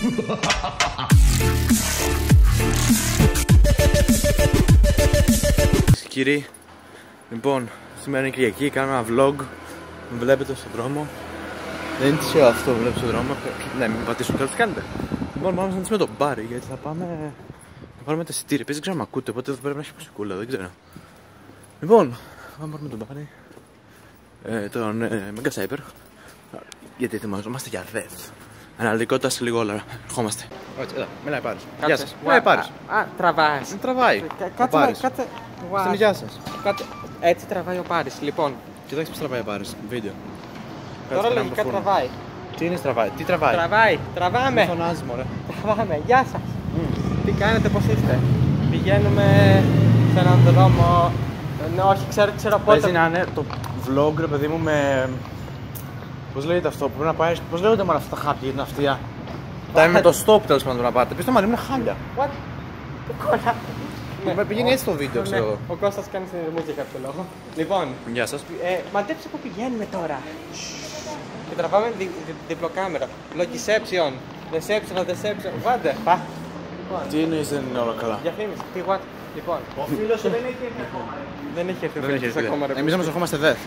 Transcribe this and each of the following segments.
Κύριοι, λοιπόν, σήμερα είναι Κυριακή, κάνουμε ένα vlog. Με βλέπετε στον δρόμο. Δεν είναι τυχαίο αυτό που βλέπετε στον δρόμο. Ναι, μην πατήσω κιόλας, τι κάνετε. Λοιπόν, πάμε να συναντήσουμε τον Μπάρι γιατί θα πάμε να πάρουμε τα εισιτήρια. Επίσης δεν ξέρω αν με ακούτε, οπότε πρέπει να έχει μουσικούλα, δεν ξέρω. Λοιπόν, πάμε να πάρουμε τον Μπάρι, τον Mega Cyber, γιατί ετοιμαζόμαστε για ΔΕΘ. Αναλυτικότητα σε λίγο όλα. Ερχόμαστε. Όχι, εδώ, μιλάει Πάρης. Γεια σας. Μιλάει Πάρης. Τραβάει. Δεν τραβάει. Κάτσε. Στην γεια σας. Έτσι τραβάει ο Πάρης, λοιπόν. Κοιτάξτε πώς τραβάει Πάρης. Βίντεο. Τώρα λογικά τραβάει. Τι είναι τραβάει, τι τραβάει. Τραβάμε. Μη φωνάζεις, μωρέ. Τραβάμε. Γεια σας. Τι κάνετε, πώς είστε? Πηγαίνουμε σε έναν δρόμο. Ναι, όχι, ξέρω πότε. Παίζει να είναι το vlog, ρε παιδί μου, με... Πώς λέγεται αυτό που πρέπει να πάει, πώς λέγονται μόνο αυτά τα χάπια για την αυτιά. Τα με το stop τέλος πάντων να πάτε. Πες το μαλλί μου είναι χάλια. What? Κόλλα. Με πηγαίνει έτσι το βίντεο, ξέρω εγώ. Ο Κώστας κάνει συνειδημούς για κάποιο λόγο. Λοιπόν, Γεια σας. μαντέψε που πηγαίνουμε τώρα. Και τραβάμε διπλοκάμερα. Logiception. Deception. What the fuck? Τι εννοείς δεν είναι όλα καλά? Διαφήμιση. Τι what? Λοιπόν. Ο φίλος σου δεν έχει έρθει ακόμα. Δεν έχει έρθει ακόμα. Εμείς όμως ερχόμαστε ΔΕΘ.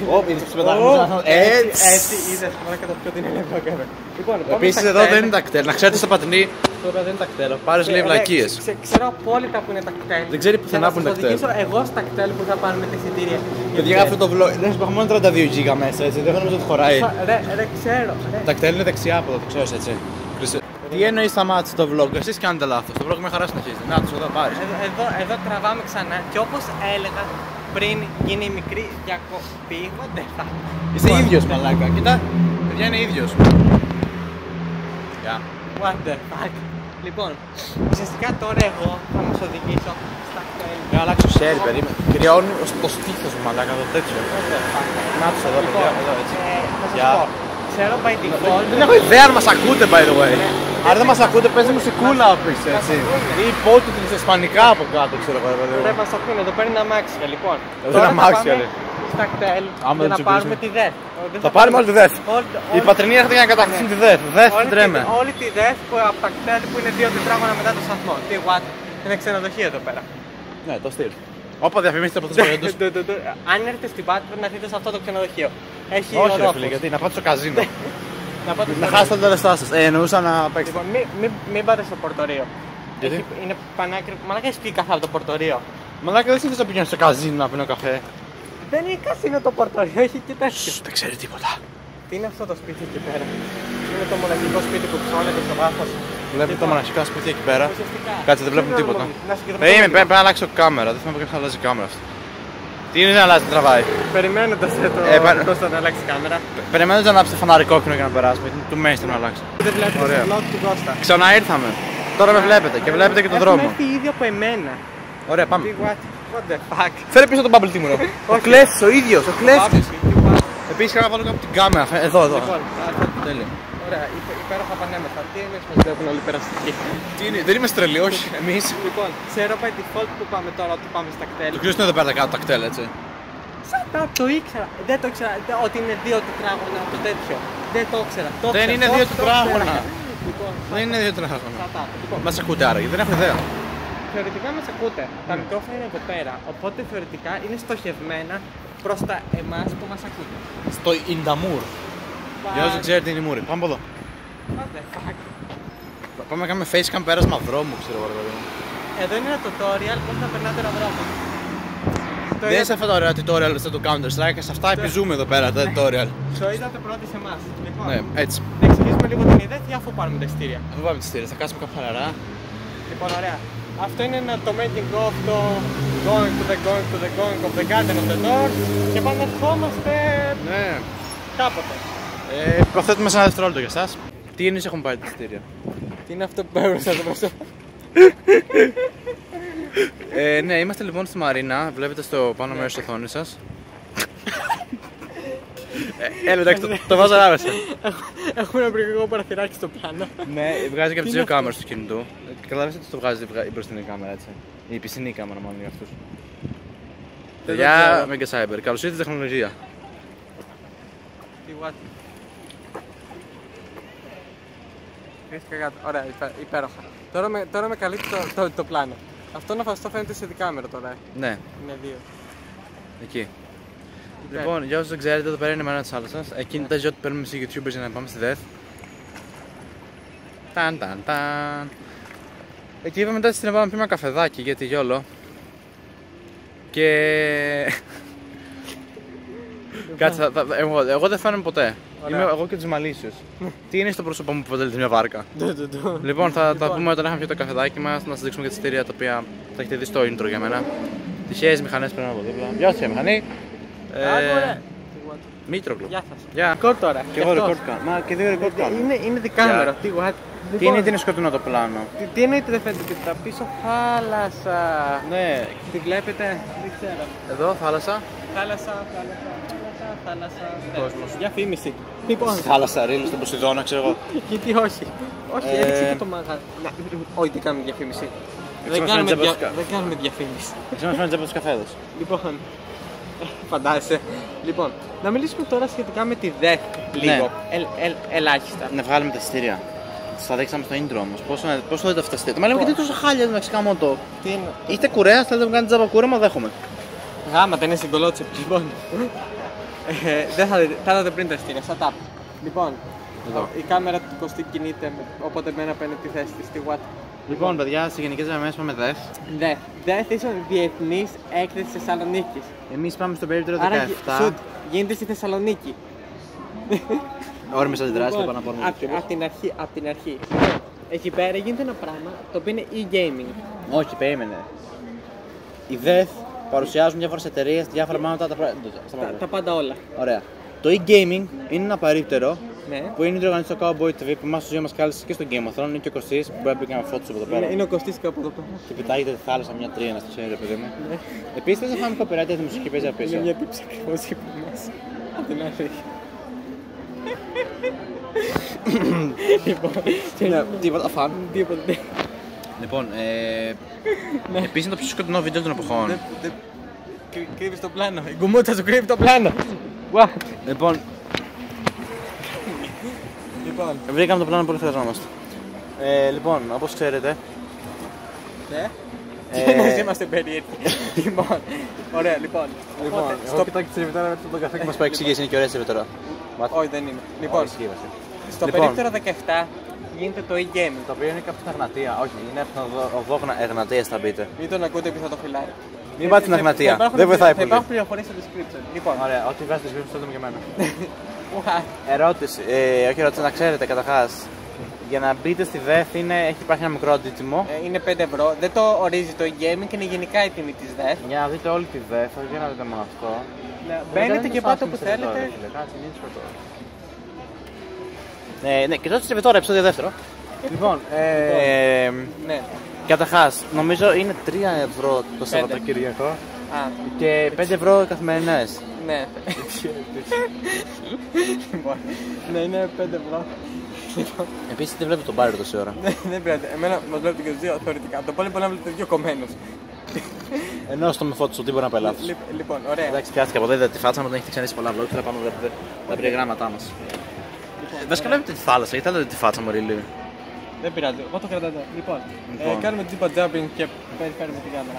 Έτσι είδες μόνο κατά ποιο την είναι διπλοκάμερα. Λοιπόν, Επίσης εδώ δεν είναι τα κτέλ. Να ξέρετε στο Πατρινή, τώρα δεν είναι τα κτέλ. Πάρεις λέει βλακίες. Ξέρω απόλυτα που είναι τα κτέλ. Δεν ξέρει πουθενά που είναι τα κτέλ. Εγώ στα κτέλ που θα πάρουμε τα εισιτήρια. Παιδιά, αυτό το vlog. Δεν έχω μόνο 32 GB μέσα, έτσι. Δεν νομίζω ότι χωράει. Ρε, ξέρω. Τα κτέλ είναι δεξιά από εδώ, το ξέρεις έτσι. Τι εννοείς σταμάτησε το vlog, εσείς κάνετε λάθος. Το vlog με χαρά συνεχίζεται. Να τους εδώ πάρεις. Εδώ τραβάμε ξανά και όπως έλεγα πριν γίνει η μικρή διακοπή. What the fuck? Είσαι ίδιος μαλάκα. Κοίτα, παιδιά είναι ίδιος. Γεια. What the fuck? Λοιπόν, ουσιαστικά τώρα εγώ θα μας οδηγήσω στα κτέλ. Να αλλάξω σέρι, περίμενε. Κρυώνει το στήθος μου μαλάκα, το τέτοιο. What the fuck? Να τους εδώ, παιδιά, εδώ έτσι. Θα σας Γεια. πω. Ξέρω by default. Δεν έχω ιδέα αν μας ακούτε, by the way. Αν δεν μας ακούτε, παίζει μουσικούλα από πίσω, έτσι. Ή υπότιτλοι σε ισπανικά από κάτω, ξέρω εγώ. Δεν μας ακούνε, εδώ παίρνει ένα αμάξια, λοιπόν. Εδώ είναι αμάξια, λέει. Στα κτέλ Άμα για δεν να τους πάρουμε τη ΔΕΘ. Θα πάρουμε όλη τη ΔΕΘ. Η Πατρινή έρχεται για να κατακτήσουν τη ΔΕΘ. ΔΕΘ την τρέμε. Όλη τη ΔΕΘ που από τα κτέλ που είναι 2 τετράγωνα μετά το σταθμό. Τι what? Είναι ξενοδοχείο εδώ πέρα. Ναι, το στυλ. Όπα διαφημίσετε από τους προϊόντες. Αν έρθετε στην Πάτρα πρέπει να έρθετε σε αυτό το ξενοδοχείο. Έχει Όχι, ρε ορόφους. φίλε, γιατί να πάτε στο καζίνο. Να χάσετε τα λεφτά σας. Εννοούσα να παίξετε. Λοιπόν, μην πάτε στο πορτορείο. Γιατί? Είναι πανάκριβο. Μαλάκα έχει πει καθόλου το πορτορείο. Μαλάκα δεν συνήθως να πηγαίνω στο καζίνο να πίνω καφέ. Δεν είναι καζίνο το πορτορείο, έχει και τέτοιο. Δεν ξέρει τίποτα. Τι είναι αυτό το σπίτι εκεί πέρα? Είναι το μοναχικό σπίτι που ψώνεται στο βάθος. Βλέπετε τα μοναχικά σπίτια εκεί πέρα. Ουσιαστικά. Κάτσε, δεν βλέπουμε τίποτα. Να συγκεντρωθούμε. Πρέπει να αλλάξω κάμερα. Δεν θυμάμαι ποιος αλλάζει κάμερα αυτή. Τι είναι να αλλάζει, τραβάει. Περιμένοντας το Κώστα να αλλάξει κάμερα. Περιμένοντας να ανάψετε φανάρι κόκκινο για να περάσουμε. Γιατί του mainstream να αλλάξει. Δεν βλέπετε το Ωραία. vlog του Κώστα. Ξανά ήρθαμε. Τώρα με βλέπετε και βλέπετε και τον Έχουν δρόμο. έρθει ήδη από εμένα. Ωραία, πάμε. Τι what the fuck? Φέρε πίσω τον bubble tea μου. Ο κλέφτης, ο ίδιος, ο κλέφτης. Άποψη, τι what? Επίσης πρέπει να βάλω κάπου την κάμερα. Εδώ. Λοιπόν, Τέλειο. ωραία, υπέροχα πανέμεθα. Τι εννοείς μας βλέπουν όλοι περαστικοί? Τι είναι, δεν είμαστε τρελοί, όχι. Εμείς. Λοιπόν, ξέρω by default που πάμε τώρα, ότι πάμε στα κτέλ. Το κρύο είναι εδώ πέρα κάτω τα κτέλ, έτσι. Shut up, το ήξερα. Δεν το ήξερα ότι είναι 2 τετράγωνα το τέτοιο. Δεν το ήξερα. Δεν είναι 2 τετράγωνα. Λοιπόν, Δεν είναι 2 τετράγωνα. shut up. Λοιπόν, Μας ακούτε άραγε, δεν έχω ιδέα. θεωρητικά μας ακούτε. Τα μικρόφωνα είναι εδώ πέρα. Οπότε θεωρητικά είναι στοχευμένα προς τα εμάς που μας ακούτε. Στο Ινταμούρ. Για όσοι ξέρετε είναι η Μούρη. Πάμε από εδώ. What the fuck? Πάμε να κάνουμε facecam πέρασμα δρόμου, ξέρω εγώ. Εδώ είναι ένα tutorial πώς να περνάτε ένα δρόμο. Δεν είναι σε αυτά τα ωραία tutorial στο Counter Strike, σε αυτά επιζούμε εδώ πέρα τα tutorial. Το είδατε πρώτοι σε εμάς. Λοιπόν, Ναι, έτσι. να εξηγήσουμε λίγο την ιδέα και αφού πάρουμε τα ειστήρια. Αφού πάμε τις στήρες, θα κάτσουμε κάποια χαλαρά. Λοιπόν, ωραία. Αυτό είναι το making of το going of the garden of the door και πάμε να ερχόμαστε Ναι. κάποτε. Προθέτουμε σε ένα δευτερόλεπτο για εσάς. Τι εννοείς έχουμε πάρει τα ειστήρια? Τι είναι αυτό που πέρασε εδώ μέσα? Ναι, είμαστε λοιπόν στη Μαρίνα, βλέπετε στο πάνω μέρος της οθόνης σας. Έλα, εντάξει, το βάζω άμεσα. Έχουμε ένα πρικρικό παραθυράκι στο πλάνο. Ναι, βγάζει και από τις δύο κάμερες του κινητού. Καταλάβεις ότι το βγάζει η μπροστινή κάμερα, έτσι. Η πισινή κάμερα, μάλλον για αυτούς. Γεια, Mega Cyber. Καλώς ήρθατε στην τεχνολογία. Τι what? Κρύφτηκα κάτω. Ωραία, υπέροχα. Τώρα με καλύπτει το πλάνο. Αυτό να φαστώ φαίνεται σε δικάμερο τώρα. Ναι, Είναι 2. εκεί. Λοιπόν, για όσους δεν ξέρετε, εδώ πέρα είναι η μέρα της θάλασσας. Εκεί είναι τα ζώα που παίρνουμε σε YouTubers για να πάμε στη ΔΕΘ. Ταν. Εκεί είπαμε μετά στην να πιούμε ένα καφεδάκι γιατί γιόλο. Και... Κάτσε, εγώ δεν φαίνομαι ποτέ. Είμαι εγώ και τους Μαλίσιους. Τι είναι στο πρόσωπό μου που αποτελείται μια βάρκα. Λοιπόν, θα τα πούμε όταν έχουμε πιει το καφεδάκι μας, να σας δείξουμε και τα εισιτήρια τα οποία θα έχετε δει στο intro για μένα. Τυχαίες μηχανές πρέπει να από δίπλα. Γεια σας, μηχανή. Μήτροκλου. Γεια σας. Ρεκόρ τώρα. Και εγώ ρεκόρ κάνω. Μα και δύο ρεκόρ κάνω. Είναι δικάμερο. Τι είναι, είναι σκοτεινό το πλάνο. Τι εννοείται δεν φαίνεται τίποτα. Πίσω θάλασσα. Ναι. Τη βλέπετε, δεν ξέρω. Εδώ θάλασσα. Θάλασσα. Κόσμος. Διαφήμιση. Λοιπόν. Θάλασσα, ρίλ, στον Ποσειδώνα, ξέρω εγώ. Γιατί όχι. Όχι, έτσι είναι το μαγαζί. Όχι, δεν κάνουμε διαφήμιση. Δεν κάνουμε διαφήμιση. Εσύ μας φαίνεται από τους καφέδες. Λοιπόν. Φαντάζεσαι. Λοιπόν, να μιλήσουμε τώρα σχετικά με τη ΔΕΘ λίγο. Ελάχιστα. Να βγάλουμε τα εισιτήρια. Θα δείξαμε στο intro όμως. Πόσο δείτε αυτά τα εισιτήρια. Μα λέμε γιατί τόσο χάλια το μεξικά το. Είστε κουρέας, θέλετε να μου κάνετε τζάμπα κούρεμα, δέχομαι. Γάμα, δεν είναι συγκολότσεπ. Λοιπόν. Δεν θα δείτε πριν τα εισιτήρια. Shut up. Λοιπόν, η κάμερα του Κωστή κινείται, οπότε μένα παίρνει τη θέση της στη Watt. Λοιπόν, παιδιά, σε γενικές γραμμές πάμε ΔΕΘ. ΔΕΘ είναι Διεθνής Έκθεση Θεσσαλονίκης. Εμείς πάμε στο περίπτερο 17. Άρα, γίνεται στη Θεσσαλονίκη. Όρμες αντιδράσεις που πάνε να πάρουμε. Απ' την αρχή. Εκεί πέρα γίνεται ένα πράγμα το οποίο είναι e-gaming. Όχι, περίμενε. Οι ΔΕΘ παρουσιάζουν διάφορες εταιρείες, διάφορα πράγματα. Τα πάντα όλα. Ωραία. Το e-gaming είναι ένα περίπτερο που είναι διοργανωτή στο Cowboy TV που εμάς στο ζωή μας κάλεσε και στο Game of Thrones. Είναι και ο Κωστής που μπορεί να πει και ένα φώτος από εδώ πέρα. Είναι ο Κωστής κάπου εδώ πέρα. Και πετάγεται τη θάλασσα μια τρία, να στο ξέρει, παιδί μου. Επίσης δεν θα φάμε copyright για τη μουσική παίζει απ' πίσω. Είναι μια τύψη ακριβώς και από εμάς. Απ' την άλλη. Τίποτα φαν. Τίποτα. Λοιπόν, επίσης είναι το πιο σκοτεινό βίντεο των εποχών. Κρύβεις το πλάνο. Η γκουμούτσα σου κρύβει το πλάνο. Λοιπόν, βρήκαμε το πλάνο που χρειαζόμαστε. Λοιπόν, όπως ξέρετε. Ναι. Είμαστε περίεργοι. Λοιπόν, ωραία, λοιπόν. Στο κοιτάκι τη σερβιτόρα με τον καφέ και μας πάει εξηγήσει, είναι και ωραία σερβιτόρα. Όχι, δεν είναι. Λοιπόν, στο περίπτερο 17 γίνεται το e-gaming. Το οποίο είναι κάποιο Εγνατία. Όχι, είναι οδόγνα Εγνατία θα μπείτε. Μην τον ακούτε επειδή θα το φυλάει. Μην πάτε στην Εγνατία. Δεν βοηθάει πολύ. Θα υπάρχουν πληροφορίες στο description. Λοιπόν, ωραία, ό,τι βγάζει στο description στέλνουμε και εμένα. Ερώτηση, όχι ερώτηση, να ξέρετε καταρχάς. Για να μπείτε στη ΔΕΘ έχει υπάρχει ένα μικρό αντίτιμο. Είναι 5 ευρώ. Δεν το ορίζει το e-gaming και είναι γενικά η τιμή της ΔΕΘ. Για να δείτε όλη τη ΔΕΘ, όχι για να δείτε μόνο αυτό. Μπαίνετε και πάτε όπου θέλετε. Ναι, και τότε τώρα, επεισόδιο δεύτερο. Λοιπόν, ναι. καταρχάς, νομίζω είναι 3 ευρώ το Σαββατοκύριακο και 5 ευρώ καθημερινές. Ναι. Ναι, είναι 5 ευρώ. Επίσης δεν βλέπετε τον Μπάρι τόση ώρα. Δεν πειράζει, εμένα μας βλέπετε και τους δύο θεωρητικά. Το πολύ μπορεί να βλέπετε δύο κομμένους. Ενώ στο με φώτο σου, τι μπορεί να πάει λάθος. Λοιπόν, ωραία. Εντάξει, πιάστηκε από εδώ, είδατε τη φάτσα μου, όταν έχετε ξανήσει πολλά vlog, θα πάμε να βλέπετε τα περιγράμματά μας. Βασικά βλέπετε τη θάλασσα, γιατί θα δείτε τη φάτσα μου, Ρίλι. Δεν πειράζει, εγώ το κρατάω. Λοιπόν, κάνουμε τζίπα jumping και περιφέρουμε την κάμερα.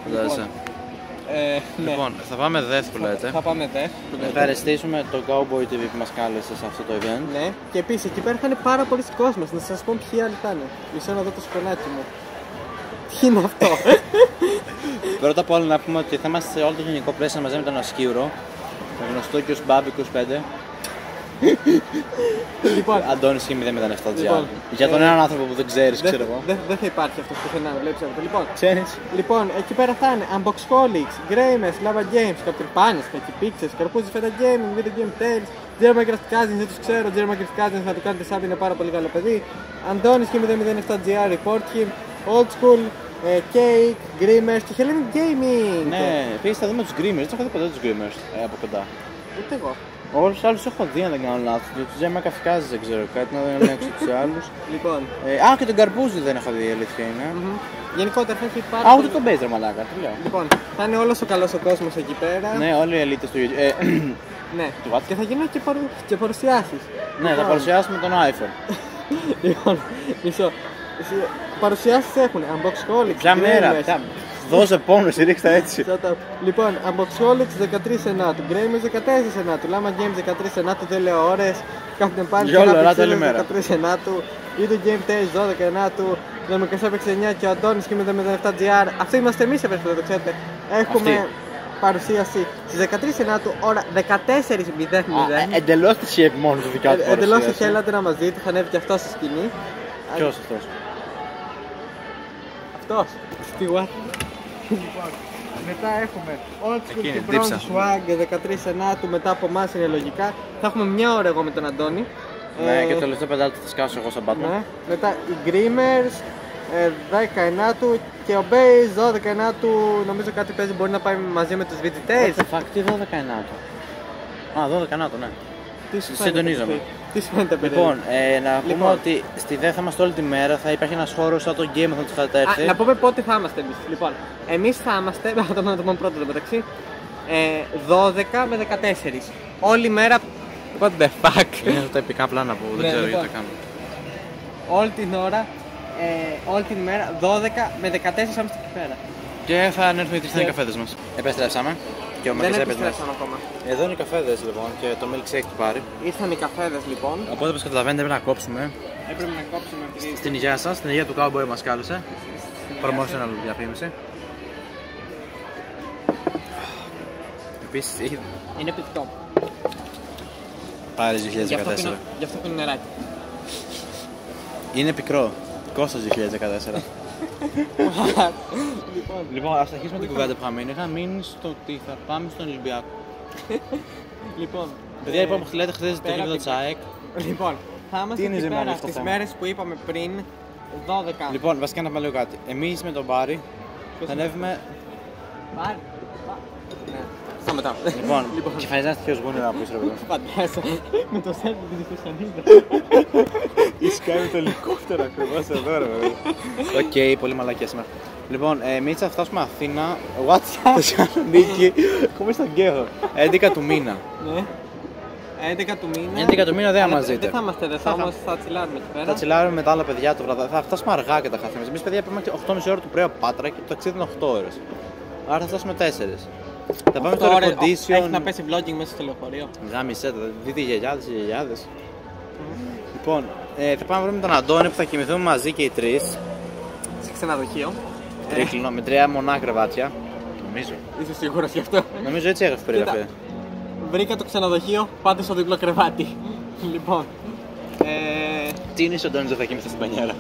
Λοιπόν, θα πάμε ΔΕΘ που λέτε. Θα πάμε ΔΕΘ. Να ευχαριστήσουμε το Cowboy TV που μας κάλεσε σε αυτό το event. Ναι, και επίσης εκεί πέρα θα είναι πάρα πολλοί κόσμος. Να σας πω ποιοι άλλοι θα είναι. Μισό να δω το σκονάκι μου. Τι είναι αυτό? Πρώτα απ' όλα να πούμε ότι θα είμαστε σε όλο το γενικό πλαίσιο μαζί με τον Ασκύρο. Το γνωστό και ως Μπάμπη 25. Λοιπόν, Αντώνης και 007 GR. Για τον έναν άνθρωπο που δεν ξέρεις, ξέρω εγώ. Δεν θα υπάρχει αυτό πουθενά, βλέπεις αυτό. Λοιπόν, ξέρεις. Λοιπόν, εκεί πέρα θα είναι Unboxholics, Gramers, Lava Games, Captain Panis, Kaki Pixels, Καρπούζι Feta Gaming, Video Game Tales, Jeremy Craft Cousins, δεν τους ξέρω, Jeremy Craft Cousins να του κάνετε sub, είναι πάρα πολύ καλό παιδί. Αντώνης και 007 GR, Report Him, Old School, Cake, Grimers και Hellenic Gaming. Ναι, επίσης θα δούμε τους Grimers, δεν έχω δει ποτέ τους Grimers από κοντά. Ούτε εγώ. Όλους τους άλλους έχω δει αν δεν κάνω λάθος. Τους Τζέμα Καφκάζης δεν ξέρω κάτι, να δεν ελέγξω τους άλλους. Λοιπόν. Και τον Καρπούζι δεν έχω δει, η αλήθεια είναι. Γενικότερα θα έχει πάρα πολύ. Ούτε τον Μπέιτζερ μαλάκα, τι λέω. Λοιπόν, θα είναι όλος ο καλός ο κόσμος εκεί πέρα. Ναι, όλοι οι ελίτες του YouTube. Ναι, και θα γίνουν και παρουσιάσεις. Ναι, θα παρουσιάσουμε τον iPhone. Λοιπόν, μισό. Παρουσιάσεις έχουν Unboxholics. Ποια μέρα, δώσε πόνο, ρίξτε έτσι. Λοιπόν, Unboxholics 13 Ενάτου, Gamers 14 Ενάτου, Lama Games 13 Ενάτου, δεν λέω ώρες. Captain Panic Για όλα, ράτα όλη μέρα. 13 Ενάτου, Video Game Tales 12 Ενάτου, Δομικός έπαιξε 9 και ο Αντώνης και με 7GR. Αυτό είμαστε εμείς, έπαιξε, το ξέρετε. Έχουμε παρουσίαση στις 13 Ενάτου, ώρα 14:00. Εντελώς τυχαία μόνο του δικά του. Εντελώς τυχαία, έλατε να μας δείτε, θα ανέβει και αυτό στη σκηνή. Ποιος αυτός? Αυτός, Stewart. Μετά έχουμε Old School και Bronze Swag 13 Ενάτου, μετά από εμάς είναι λογικά. Θα έχουμε μια ώρα εγώ με τον Αντώνη. Ναι, και το τελευταίο πεντάλεπτο θα σκάσω εγώ σαν Batman. Ναι. Μετά οι Dreamers 10 Ενάτου και ο Base 12 Ενάτου. Νομίζω κάτι παίζει, μπορεί να πάει μαζί με τους VGTs. What the fuck, τι 12 Ενάτου? Α, 12 Ενάτου, ναι. Συντονίζομαι. Τι σημαίνει τα παιδιά? Λοιπόν, να πούμε ότι στη ΔΕ θα είμαστε όλη τη μέρα, θα υπάρχει ένας χώρος σαν το Game θα έρθει. Να πούμε πότε θα είμαστε εμείς. Λοιπόν, εμείς θα είμαστε, θα το πούμε πρώτα εδώ μεταξύ, 12 με 14. Όλη μέρα. What the fuck. Είναι τα επικά πλάνα που δεν ξέρω γιατί τα κάνω. Όλη την ώρα, όλη την μέρα, 12 με 14 θα είμαστε εκεί πέρα. Και θα έρθουν οι 3 καφέδες μας. Επέστρεψαμε. Και ο δεν επιστρέψαμε ακόμα. Εδώ είναι οι καφέδες λοιπόν και το milkshake του πάρει. Ήρθαν οι καφέδες λοιπόν. Οπότε όπως καταλαβαίνετε πρέπει να κόψουμε. Έπρεπε να κόψουμε. Στην υγεία σας, στην υγεία του Cowboy μας κάλεσε. Promotional διαφήμιση. Επίσης είναι πιτικό. Πάρεις 2014. Γι' αυτό πίνει νεράκι. Είναι πικρό. Κόστος 2014. Λοιπόν, ας αρχίσουμε την κουβέντα που είχαμε. Είχα μείνει στο ότι θα πάμε στον Ολυμπιακό. Λοιπόν, παιδιά, είπαμε ότι λέτε χθες το γήπεδο Τσάεκ. Λοιπόν, θα είμαστε εκεί πέρα στις μέρες που είπαμε πριν, 12. Λοιπόν, βασικά να πούμε λίγο κάτι. Εμείς με τον Μπάρι θα ανέβουμε. Μπάρι. Ναι, μετά. Λοιπόν, κεφαλιζάστε ποιος γούνι να πεις ρε παιδί. Φαντάζω, με το σέρβι της Ιχουσανίδα. Είσαι κάνει το ελικόπτερο ακριβώς εδώ ρε παιδί. Οκ, πολύ μαλακία σήμερα. Λοιπόν, εμείς θα φτάσουμε Αθήνα, WhatsApp, Θεσσαλονίκη, κόμμα στον Γκέο, 11 του μήνα. Ναι. 11 του μήνα. 11 του μήνα δεν θα μας δείτε. Δεν θα είμαστε εδώ, θα τσιλάρουμε εκεί πέρα. Θα τσιλάρουμε με τα άλλα παιδιά το βράδυ. Θα φτάσουμε αργά και τα χαθούμε. Εμείς παιδιά πάμε 8,5 ώρα του πρωί από Πάτρα και το ταξίδι είναι 8 ώρες. Άρα θα φτάσουμε 4. Θα πάμε στο recondition. Έχει να πέσει vlogging μέσα στο λεωφορείο. Γάμισε, θα δείτε οι γιαγιάδες. Λοιπόν, θα πάμε να βρούμε τον Αντώνη που θα κοιμηθούμε μαζί και οι τρεις. Σε ξενοδοχείο. Τρίκλινο, με 3 μονά κρεβάτια. Νομίζω. Είσαι σίγουρος γι' αυτό? Νομίζω έτσι έγραφε περιγραφή. Βρήκα το ξενοδοχείο, πάτε στο διπλό κρεβάτι. Λοιπόν. Τι είναι ο Αντώνης δεν θα κοιμηθεί στην πανιέρα?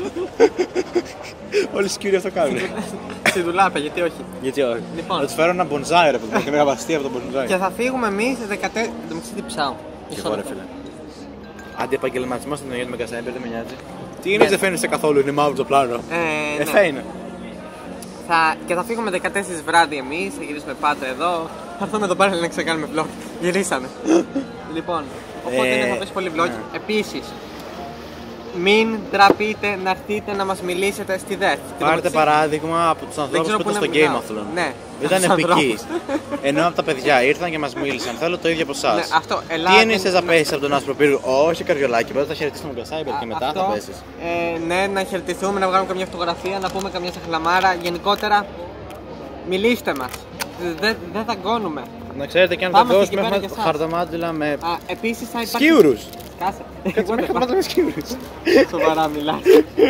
Όλοι σκύροι αυτό κάνουν. Στη δουλάπα, γιατί όχι? Γιατί όχι? Λοιπόν. Θα τους φέρω ένα μπονζάι ρε παιδί, και μια βαστή από το μπονζάι. Και θα φύγουμε εμείς 14. Δεν τι ψάω. Και εγώ ρε φίλε. Αντιεπαγγελματισμός στην Αγία του Μεγκασάιμπερ δεν με νοιάζει. Τι είναι, δεν φαίνεσαι καθόλου, είναι μαύρο το πλάνο. Θα είναι. Και θα φύγουμε 14 βράδυ εμείς, θα γυρίσουμε Πάτρα εδώ. Θα έρθουμε εδώ πέρα να ξεκάνουμε vlog. Γυρίσαμε. Λοιπόν, οπότε θα πέσει πολύ vlog. Επίσης, μην τραπείτε να έρθετε να μας μιλήσετε στη ΔΕΘ. Πάρτε παράδειγμα από τους ανθρώπους που ήταν στο Gameathlon. Ναι. Ήταν επικοί. Ενώ από τα παιδιά ήρθαν και μας μίλησαν. Θέλω το ίδιο από εσάς. Τι εννοείς να πέσεις από τον άσπρο πύργο? Όχι, καρδιολάκι, πρώτα θα χαιρετήσουμε τον Κασάιμπερ και μετά θα πέσεις. Ναι, να χαιρετηθούμε, να βγάλουμε καμιά φωτογραφία, να πούμε καμιά σαχλαμάρα. Γενικότερα, μιλήστε μας. Δεν θα γκώνουμε. Να ξέρετε και αν θα δώσουμε έχουμε χαρτομάτιλα με σκύουρους. Κάσε. Κάτσε με χαρτομάτιλα με σκύουρους. Σοβαρά μιλάς.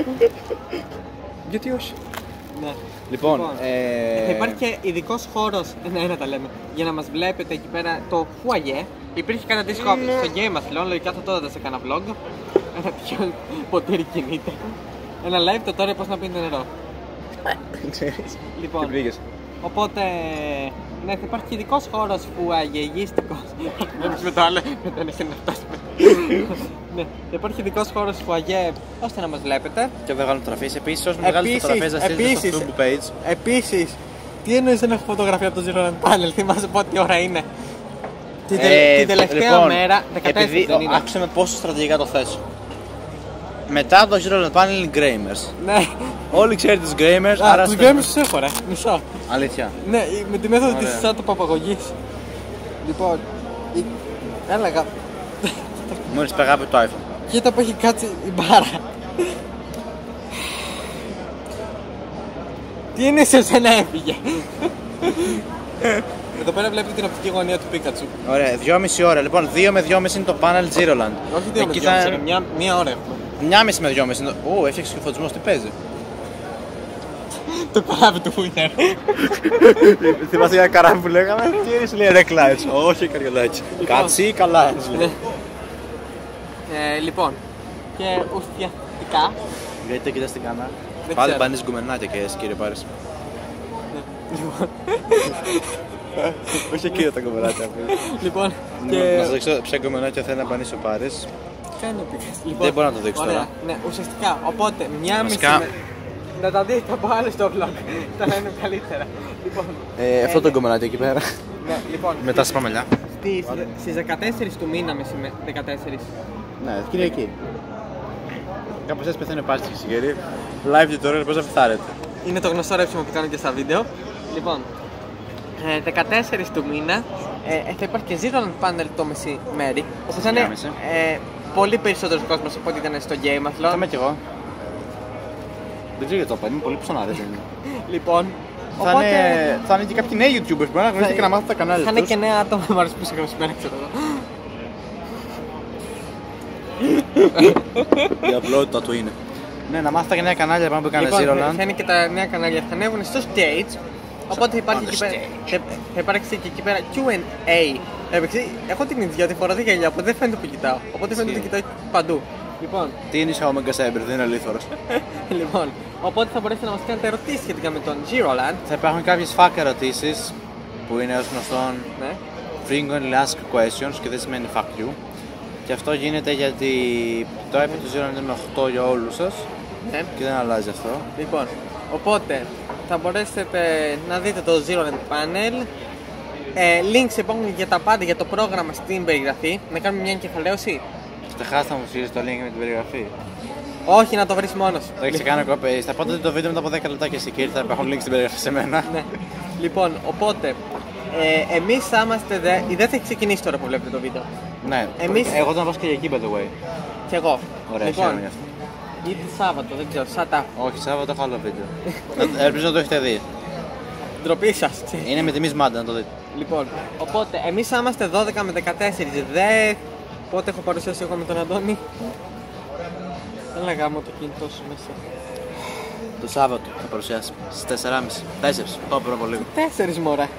Γιατί όχι? Ναι. Λοιπόν, θα υπάρχει και ειδικός χώρος, ένα τα λέμε, για να μας βλέπετε εκεί πέρα το φουαγέ. Υπήρχε κανένα δίσκο στο Gameathlon, λογικά θα τότε σε κάνα vlog. Ένα τυχαίο ποτήρι κινείται. Ένα live το τώρα πώς να πίνετε νερό. Ξέρεις. Λοιπόν, οπότε, ναι, θα υπάρχει και ειδικός χώρος φουαγεγίστικος. Δεν με το άλλο, μετά είναι να φτάσουμε. Ναι, θα υπάρχει ειδικός χώρος φουαγέ, ώστε να μας βλέπετε. Και δεν βγάλουν φωτογραφίες. Επίσης, όσοι μεγάλες φωτογραφίες θα στείλετε στο Tubu page. Επίσης, τι εννοείς δεν έχω φωτογραφία από το Zero Panel, θυμάσαι πότε ώρα είναι? Την τελευταία μέρα, 14 δεν είναι? Άκουσε με πόσο στρατηγικά το θέσω. Μετά το Zero Panel είναι Gamers. Ναι. Όλοι ξέρετε τους Gamers, άρα τους Gamers τους έχω ρε, μισό. Αλήθεια? Ναι, με τη μέθοδο της αυτοπαπαγωγής. Λοιπόν, έλεγα. Μόλις πεγάπη το iPhone. Κοίτα που έχει κάτσει η μπάρα. Τι είναι σε σένα έφυγε. Εδώ πέρα βλέπετε την οπτική γωνία του Πίκατσου. Ωραία, 2,5 ώρα. Λοιπόν, 2 με 2,5 είναι το panel Zeroland. Όχι 2 με 2,5, μία ώρα έχουμε. 1,5 με 2,5. Ω, έφτιαξε και ο φωτισμός, τι παίζει. Το καράβι του Winner. Θυμάσαι για καράβι που λέγαμε. Τι είναι, σου λέει Rec Lights. Όχι, καριολάκι. Κάτσι, καλά. Λοιπόν, και ουσιαστικά. Γιατί το κοιτάς την κάνα. Δεν Πάλι ξέρω. μπανείς γκουμενάκια και εσύ, κύριε Πάρης. Λοιπόν, Όχι εκεί τα γκουμενάκια. λοιπόν, Να και. σας δείξω ποια γκουμενάκια θέλει να μπανείς ο Πάρης. Κάνει ο Πίκατσου. Δεν μπορώ να το δείξω Ωραία, τώρα. ναι, ουσιαστικά. Οπότε, μία μισή. Βασικά- Να τα δείτε από άλλο στο vlog. Τα είναι καλύτερα. Λοιπόν, Αυτό το γκουμενάκι εκεί πέρα. ναι, λοιπόν. Με τα σπαμελιά. Στις 14 του μήνα μεσημέρι. 14. Ναι, Κυριακή. Κάπως έτσι πεθαίνει ο Πάρης και συγκερί. Live tutorial πώς να φθάρετε. Είναι το γνωστό ρέψιμο που κάνω και στα βίντεο. Λοιπόν, 14 του μήνα θα υπάρχει και Zeroland Panel το μεσημέρι. Όπως θα είναι 9.30. πολύ περισσότερος κόσμος από ό,τι ήταν στο Gameathlon. Θα είμαι κι εγώ. Δεν ξέρω γιατί το είπα, είναι πολύ ψωνά, δεν είναι. Λοιπόν, Θα είναι και κάποιοι νέοι YouTubers που μπορεί να γνωρίζετε και να μάθετε τα κανάλια θα είναι τους. και νέα άτομα που αρέσει πίσω μεσημέρι, ξέρω εγώ. Η απλότητα του είναι. Ναι, να μάθετε και νέα κανάλια πάνω που έκανε Λοιπόν, θα Zeroland. είναι και τα νέα κανάλια, θα ανέβουν στο stage. Οπότε θα υπάρχει, On the εκεί πέρα, θα υπάρξει και εκεί πέρα Q&A. Έχω την ίδια τη φορά τη γυαλιά που δεν φαίνεται που κοιτάω. Οπότε φαίνεται ότι κοιτάω παντού. Λοιπόν, Τι είναι η Omega Cyber, δεν είναι αλήθωρος. λοιπόν, οπότε θα μπορέσετε να μας κάνετε ερωτήσεις σχετικά με τον Zeroland. Θα υπάρχουν κάποιες fuck ερωτήσεις που είναι ως γνωστόν Ναι. frequently asked questions και δεν σημαίνει fuck you. Και αυτό γίνεται γιατί το IP του Zeroland είναι 8 για όλους σας Ναι. και δεν αλλάζει αυτό. Λοιπόν, οπότε θα μπορέσετε να δείτε το Zeroland Panel. Links υπάρχουν για τα πάντα για το πρόγραμμα στην περιγραφή. Να κάνουμε μια εγκεφαλαίωση. Ξεχάστα να μου στείλεις το link με την περιγραφή. Όχι, να το βρεις μόνος. Το έχεις κάνει copy. Θα πάτε το βίντεο μετά από 10 λεπτά και εσύ κύριε, θα υπάρχουν links στην περιγραφή σε μένα. Ναι. Λοιπόν, οπότε, εμείς θα είμαστε. Δεν θα έχει ξεκινήσει τώρα που βλέπετε το βίντεο. Ναι, Εμείς- εγώ θα πάω και εκεί by the way. Κι εγώ. Ωραία, λοιπόν, χαίρομαι γι' αυτό. ή τη Σάββατο, δεν ξέρω, σάτα. Όχι, Σάββατο έχω άλλο βίντεο. Ελπίζω να το έχετε δει. Ντροπή σας. Είναι με τιμή μάντα να το δείτε. Λοιπόν, οπότε εμείς θα είμαστε 12 με 14. Δε. Πότε έχω παρουσιάσει εγώ με τον Αντώνη. Έλα γάμο το κινητό σου μέσα. Το Σάββατο θα παρουσιάσει στις 4.30. 4, το πρώτο λίγο. 4 μωρέ.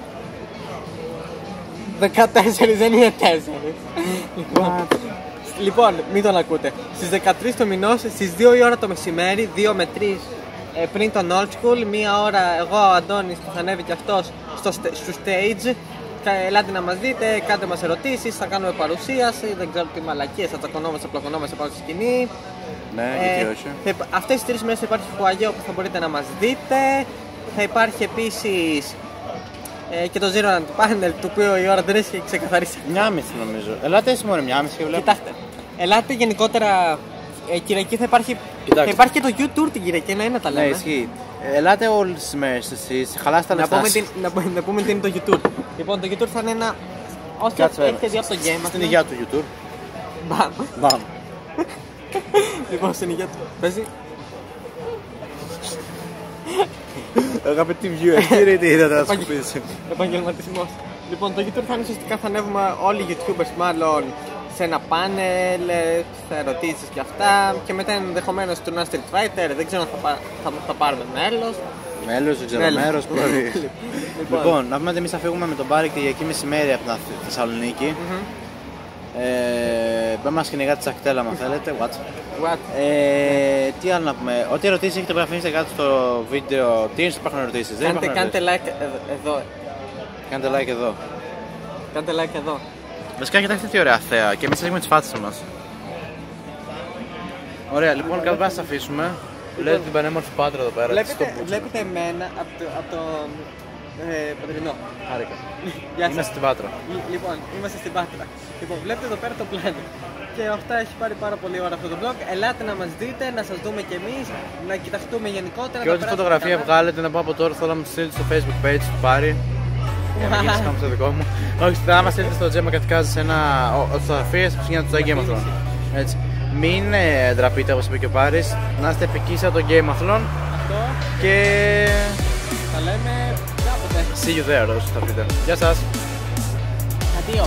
14 δεν είναι 4. Λοιπόν, μην τον ακούτε. Στις 13 του μηνός, στις 2 η ώρα το μεσημέρι, 2 με 3 πριν τον old school, μία ώρα εγώ, ο Αντώνης που θα ανέβει και αυτός στο stage. Ελάτε να μας δείτε, κάντε μας ερωτήσεις, θα κάνουμε παρουσίαση, δεν ξέρω τι μαλακίες, θα τσακωνόμαστε, πλακωνόμαστε πάνω στη σκηνή. Ναι, γιατί όχι. Αυτές τις 3 μέρες θα υπάρχει φουαγέ όπου θα μπορείτε να μας δείτε. Θα υπάρχει επίσης και το Zeroland Panel, το οποίο η ώρα δεν έχει ξεκαθαρίσει. 1.30 νομίζω. Ελάτε εσύ μόνο 1.30 και βλέπω. Κοιτάξτε, ελάτε γενικότερα. Κυριακή θα υπάρχει. Κοιτάξτε. Θα υπάρχει και το YouTube την Κυριακή, ένα τα Ναι, λέμε. ισχύει. Ελάτε όλες τις μέρες εσείς, χαλάστε τα Να πούμε, λεφτά. να πούμε τι είναι το YouTube. Λοιπόν, το YouTube θα είναι ένα. Όσοι Κάτσε, έχετε δει από το Game Στην υγεία του YouTube. Μπαμ. Μπαμ. Λοιπόν, στην υγεία του. Παίζει. Αγαπητοί viewers, τι είναι τι είδατε να σου πεις. Επαγγελματισμός. Λοιπόν, το YouTube θα είναι ουσιαστικά θα ανέβουμε όλοι οι YouTubers μάλλον σε ένα πάνελ, σε ερωτήσεις και αυτά. Και μετά ενδεχομένως τουρνά Street Fighter. Δεν ξέρω αν θα πάρουμε μέλος. Μέλος, δεν ξέρω Μέλος. μέρος, μπορεί. Λοιπόν, να πούμε ότι εμείς θα φύγουμε με τον Πάρη Κυριακή μεσημέρι από την Θεσσαλονίκη. Πάμε να κυνηγάτε τη Σακτέλα, αν θέλετε. What? What? Τι άλλο να πούμε. Ό,τι ερωτήσεις έχετε πρέπει να αφήνετε κάτω στο βίντεο. Τι είναι υπάρχουν ερωτήσεις. Δεν υπάρχουν Κάντε ερωτήσεις. like εδώ. Κάντε like εδώ. Κάντε like εδώ. Βασικά κοιτάξτε τι ωραία θέα και εμείς έχουμε τις φάτσες μας. Ωραία, λοιπόν κάτω πέρα θα αφήσουμε. Βλέπετε την πανέμορφη Πάτρα εδώ πέρα. Βλέπετε εμένα από το Πατρινό. Χάρηκα. Γεια σας. Είμαστε στην Πάτρα. Λοιπόν, είμαστε στην Πάτρα. Λοιπόν, βλέπετε εδώ πέρα το πλάνο. Και αυτά έχει πάρει πάρα πολύ ώρα αυτό το vlog. Ελάτε να μας δείτε, να σας δούμε κι εμείς, να κοιταχτούμε γενικότερα. Και ό,τι φωτογραφία βγάλετε να πω από τώρα θέλω να μου στείλετε στο Facebook page του Πάρη. Για να γίνει κάμω στο δικό μου. Όχι, θα μας στείλετε στο Τζέμα Κατικάζη σε ένα φωτογραφίες που γίνεται το Game of Thrones. Έτσι. Μην ντραπείτε όπως είπε και ο Πάρης. Να είστε επικίσια το Gameathlon. Αυτό. Και Θα λέμε κάποτε. see you there όσο θα πείτε. Γεια σας.